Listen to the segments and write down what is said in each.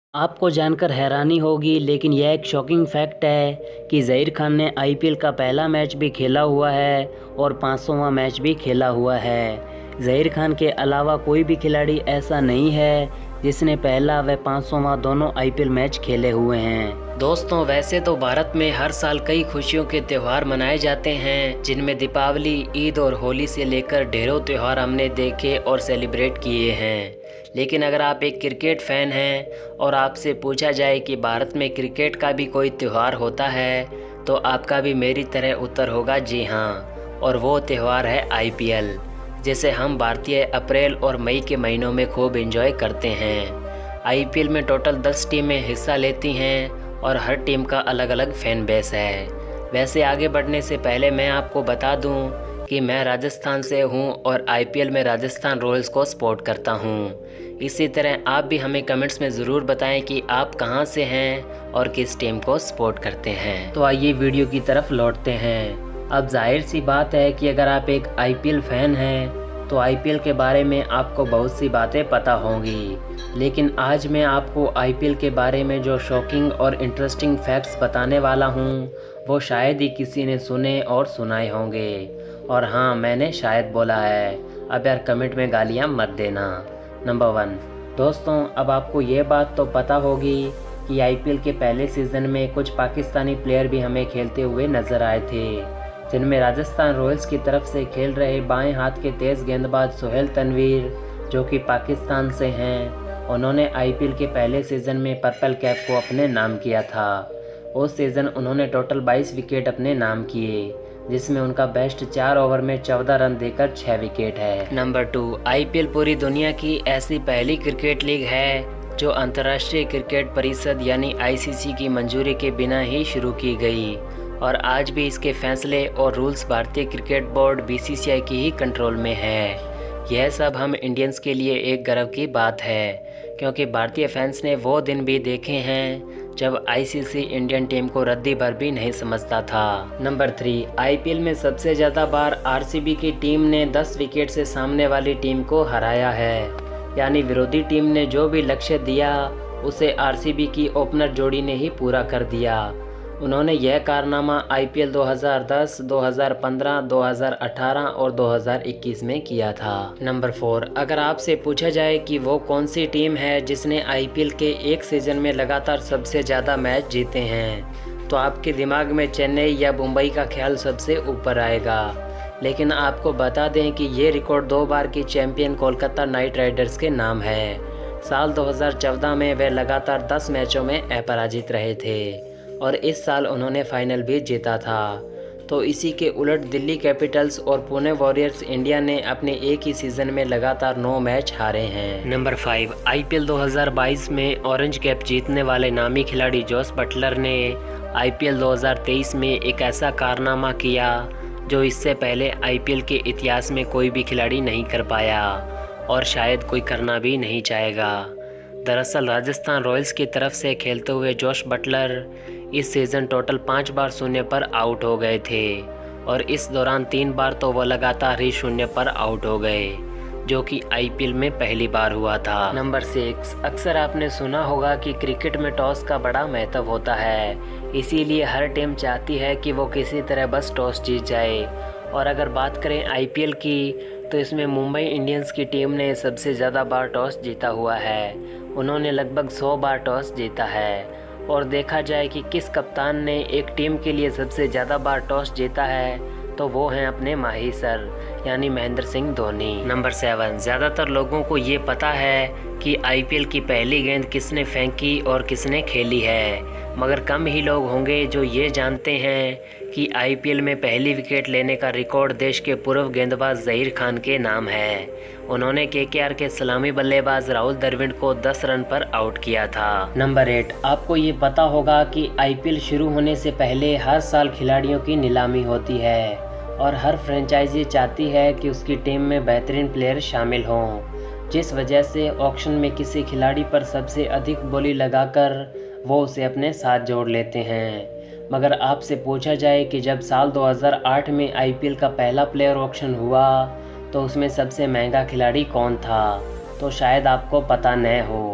आपको जानकर हैरानी होगी लेकिन यह एक शॉकिंग फैक्ट है कि ज़हीर खान ने आईपीएल का पहला मैच भी खेला हुआ है और 500वां मैच भी खेला हुआ है। ज़हीर खान के अलावा कोई भी खिलाड़ी ऐसा नहीं है जिसने पहला व 500वां दोनों आईपीएल मैच खेले हुए हैं। दोस्तों, वैसे तो भारत में हर साल कई खुशियों के त्यौहार मनाए जाते हैं, जिनमें दीपावली, ईद और होली से लेकर ढेरों त्यौहार हमने देखे और सेलिब्रेट किए हैं। लेकिन अगर आप एक क्रिकेट फ़ैन हैं और आपसे पूछा जाए कि भारत में क्रिकेट का भी कोई त्यौहार होता है तो आपका भी मेरी तरह उत्तर होगा जी हाँ, और वो त्यौहार है आईपीएल, जिसे हम भारतीय अप्रैल और मई के महीनों में खूब एंजॉय करते हैं। आईपीएल में टोटल 10 टीमें हिस्सा लेती हैं और हर टीम का अलग अलग फ़ैन बेस है। वैसे आगे बढ़ने से पहले मैं आपको बता दूं कि मैं राजस्थान से हूं और आईपीएल में राजस्थान रॉयल्स को सपोर्ट करता हूं। इसी तरह आप भी हमें कमेंट्स में ज़रूर बताएं कि आप कहां से हैं और किस टीम को सपोर्ट करते हैं। तो आइए वीडियो की तरफ लौटते हैं। अब जाहिर सी बात है कि अगर आप एक आईपीएल फ़ैन हैं तो आईपीएल के बारे में आपको बहुत सी बातें पता होंगी, लेकिन आज मैं आपको आईपीएल के बारे में जो शॉकिंग और इंटरेस्टिंग फैक्ट्स बताने वाला हूं वो शायद ही किसी ने सुने और सुनाए होंगे। और हाँ, मैंने शायद बोला है, अब यार कमेंट में गालियाँ मत देना। नंबर 1 दोस्तों, अब आपको ये बात तो पता होगी कि आईपीएल के पहले सीज़न में कुछ पाकिस्तानी प्लेयर भी हमें खेलते हुए नज़र आए थे, जिनमें राजस्थान रॉयल्स की तरफ से खेल रहे बाएं हाथ के तेज़ गेंदबाज सोहेल तनवीर, जो कि पाकिस्तान से हैं, उन्होंने आईपीएल के पहले सीज़न में पर्पल कैप को अपने नाम किया था। उस सीज़न उन्होंने टोटल 22 विकेट अपने नाम किए, जिसमें उनका बेस्ट 4 ओवर में 14 रन देकर 6 विकेट है। नंबर 2, आईपीएल पूरी दुनिया की ऐसी पहली क्रिकेट लीग है जो अंतर्राष्ट्रीय क्रिकेट परिषद यानी आईसीसी की मंजूरी के बिना ही शुरू की गई, और आज भी इसके फैसले और रूल्स भारतीय क्रिकेट बोर्ड बीसीसीआई की ही कंट्रोल में है। यह सब हम इंडियंस के लिए एक गर्व की बात है, क्योंकि भारतीय फैंस ने वो दिन भी देखे हैं जब आईसीसी इंडियन टीम को रद्दी भर भी नहीं समझता था। नंबर 3, आईपीएल में सबसे ज़्यादा बार आरसीबी की टीम ने 10 विकेट से सामने वाली टीम को हराया है, यानी विरोधी टीम ने जो भी लक्ष्य दिया उसे आरसीबी की ओपनर जोड़ी ने ही पूरा कर दिया। उन्होंने यह कारनामा आईपीएल 2010, 2015, 2018 और 2021 में किया था। नंबर 4, अगर आपसे पूछा जाए कि वो कौन सी टीम है जिसने आईपीएल के एक सीज़न में लगातार सबसे ज़्यादा मैच जीते हैं, तो आपके दिमाग में चेन्नई या मुंबई का ख्याल सबसे ऊपर आएगा। लेकिन आपको बता दें कि ये रिकॉर्ड 2 बार की चैंपियन कोलकाता नाइट राइडर्स के नाम है। साल 2014 में वे लगातार 10 मैचों में अपराजित रहे थे और इस साल उन्होंने फाइनल भी जीता था। तो इसी के उलट दिल्ली कैपिटल्स और पुणे वॉरियर्स इंडिया ने अपने एक ही सीज़न में लगातार 9 मैच हारे हैं। नंबर 5, आईपीएल 2022 में ऑरेंज कैप जीतने वाले नामी खिलाड़ी जोस बटलर ने आईपीएल 2023 में एक ऐसा कारनामा किया जो इससे पहले आईपीएल के इतिहास में कोई भी खिलाड़ी नहीं कर पाया और शायद कोई करना भी नहीं चाहेगा। दरअसल राजस्थान रॉयल्स की तरफ से खेलते हुए जोस बटलर इस सीज़न टोटल 5 बार शून्य पर आउट हो गए थे, और इस दौरान 3 बार तो वो लगातार ही शून्य पर आउट हो गए, जो कि आईपीएल में पहली बार हुआ था। नंबर 6, अक्सर आपने सुना होगा कि क्रिकेट में टॉस का बड़ा महत्व होता है, इसीलिए हर टीम चाहती है कि वो किसी तरह बस टॉस जीत जाए। और अगर बात करें आईपीएल की तो इसमें मुंबई इंडियंस की टीम ने सबसे ज़्यादा बार टॉस जीता हुआ है। उन्होंने लगभग 100 बार टॉस जीता है। और देखा जाए कि किस कप्तान ने एक टीम के लिए सबसे ज़्यादा बार टॉस जीता है तो वो हैं अपने माही सर यानी महेंद्र सिंह धोनी। नंबर 7, ज़्यादातर लोगों को ये पता है कि आईपीएल की पहली गेंद किसने फेंकी और किसने खेली है, मगर कम ही लोग होंगे जो ये जानते हैं कि आईपीएल में पहली विकेट लेने का रिकॉर्ड देश के पूर्व गेंदबाज ज़हीर खान के नाम है। उन्होंने केकेआर के सलामी बल्लेबाज राहुल द्रविड़ को 10 रन पर आउट किया था। नंबर 8, आपको ये पता होगा कि आईपीएल शुरू होने से पहले हर साल खिलाड़ियों की नीलामी होती है और हर फ्रेंचाइजी चाहती है कि उसकी टीम में बेहतरीन प्लेयर शामिल हों, जिस वजह से ऑक्शन में किसी खिलाड़ी पर सबसे अधिक बोली लगाकर वो उसे अपने साथ जोड़ लेते हैं। मगर आपसे पूछा जाए कि जब साल 2008 में आईपीएल का पहला प्लेयर ऑक्शन हुआ तो उसमें सबसे महंगा खिलाड़ी कौन था, तो शायद आपको पता न हो,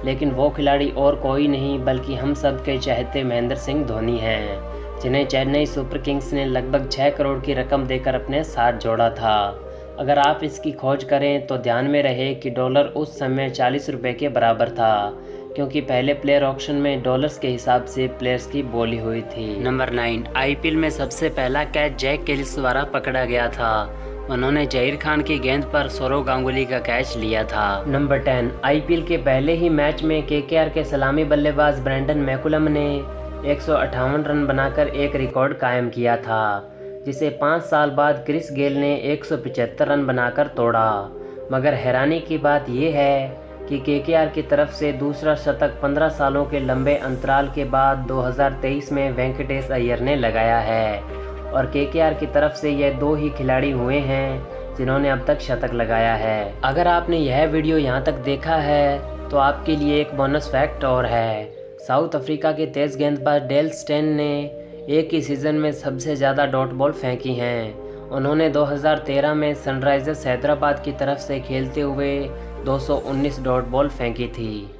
लेकिन वो खिलाड़ी और कोई नहीं बल्कि हम सब के चाहते महेंद्र सिंह धोनी हैं, जिन्हें चेन्नई सुपर किंग्स ने लगभग 6 करोड़ की रकम देकर अपने साथ जोड़ा था। अगर आप इसकी खोज करें तो ध्यान में रहे कि डॉलर उस समय 40 रुपये के बराबर था, क्योंकि पहले प्लेयर ऑक्शन में डॉलर्स के हिसाब से प्लेयर्स की बोली हुई थी। नंबर 9, आईपीएल में सबसे पहला कैच जैक कैलिस द्वारा पकड़ा गया था। उन्होंने जहीर खान की गेंद पर सौरव गांगुली का कैच लिया था। नंबर 10, आईपीएल के पहले ही मैच में केकेआर के सलामी बल्लेबाज ब्रेंडन मैकुलम ने 158 रन बनाकर एक रिकॉर्ड कायम किया था, जिसे 5 साल बाद क्रिस गेल ने 175 रन बनाकर तोड़ा। मगर हैरानी की बात यह है कि केकेआर की तरफ से दूसरा शतक 15 सालों के लंबे अंतराल के बाद 2023 में वेंकटेश अय्यर ने लगाया है, और केकेआर की तरफ से यह 2 ही खिलाड़ी हुए हैं जिन्होंने अब तक शतक लगाया है। अगर आपने यह वीडियो यहाँ तक देखा है तो आपके लिए एक बोनस फैक्ट और है। साउथ अफ्रीका के तेज गेंदबाज डेल स्टेन ने एक ही सीज़न में सबसे ज़्यादा डॉट बॉल फेंकी हैं। उन्होंने 2013 में सनराइजर्स हैदराबाद की तरफ से खेलते हुए 219 डॉट बॉल फेंकी थी।